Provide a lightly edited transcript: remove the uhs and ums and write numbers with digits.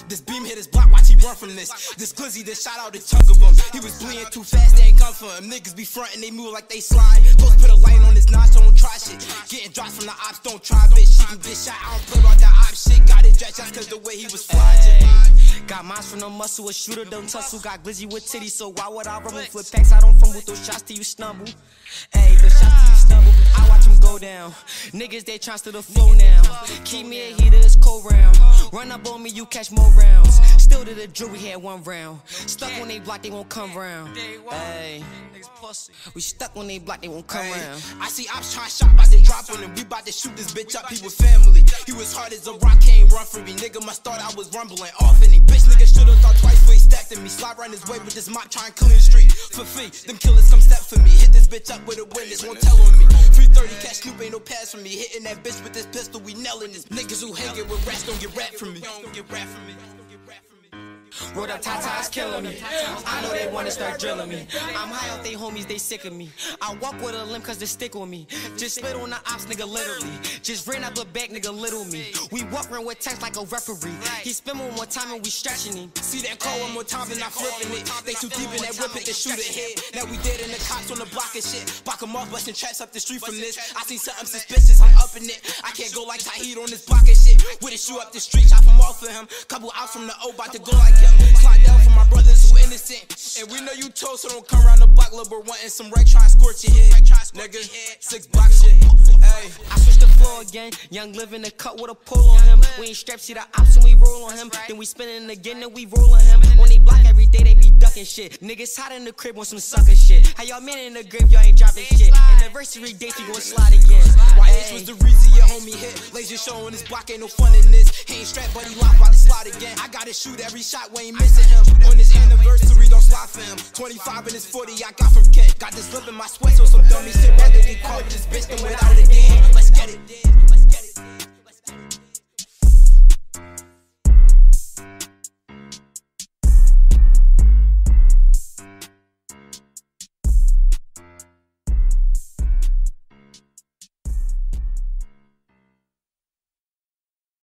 This beam hit his block, watch he run from this. This glizzy that shot out a chunk of him. He was bleeding too fast, they ain't come for him. Niggas be frontin', they move like they slide. Supposed put a light on his notch, so don't try shit. Getting drops from the ops, don't try, bitch. She can get shot, I don't play about that op shit. Got it stretched just cause the way he was flying. Got mines from the muscle, a shooter don't tussle. Got glizzy with titties, so why would I rumble? Flip packs, I don't fumble. Those shots till you stumble. Ayy, those shots till you stumble. I watch them go down. Niggas, they tryna steal the flow now. Keep me a heater, it's cold round. Run up on me, you catch more rounds. Still to the drill, we had one round. Stuck on they block, they won't come round. Ayy, we stuck on they block, they won't come round. I see ops trying shot, bout to drop on him. We bout to shoot this bitch up, he was family. He was hard as a rock, can't run from me. Nigga, my start, I was rumbling off in him. Bitch, nigga should've thought twice before he stepped in me. Slide right his way with this mop, trying to clean the street. For free, them killers come step for me. Hit this bitch up with a witness, won't tell on me. 330 catch Snoop, ain't no pass for me. Hitting that bitch with this pistol, we nailing this. Niggas who hangin' with rats don't get rap from me. Rolled up tatas killing me. I know they wanna start drilling me. I'm high off they homies, they sick of me. I walk with a limp cause they stick with me. Just spit on the ops, nigga, literally. Just ran out the back, nigga, little me. We walk around with tanks like a referee. He spin one more time and we stretching him. See that call one more time and I'm flipping it. They too deep in that whip it to shoot a hit. Now we dead in the cops on the block and shit. Block them off, busting traps up the street from this. I seen something suspicious, I'm up in it. I can't go like Tahid on this block and shit. With a shoe up the street, chop him off for him. Couple outs from the O, bout to go like him. Slide down for my brothers who innocent. And we know you told, so don't come around the block, little bro, wanting some wreck, try and scorch your head. Nigga, 6 block shit. Ay. I switched the floor again. Young living the cut with a pull on him. We ain't strapped, see the ops and we roll on him. Then we spinning again, then we roll on him. On they block every day, they be ducking shit. Niggas hot in the crib on some sucker shit. How y'all men in the grave, y'all ain't dropping shit. Anniversary dates, we gon' slide again. YH was the reason your homie hit. Laser show on this block, ain't no fun in this. He ain't strapped, but he locked, about to slide again. I gotta shoot every shot, we ain't missing him. On his anniversary, don't slide for him. 25 in his 40, I got from Kent. Got this lip in my sweat, so some dummy shit. Rather than call this bitch than without it. Let's get it.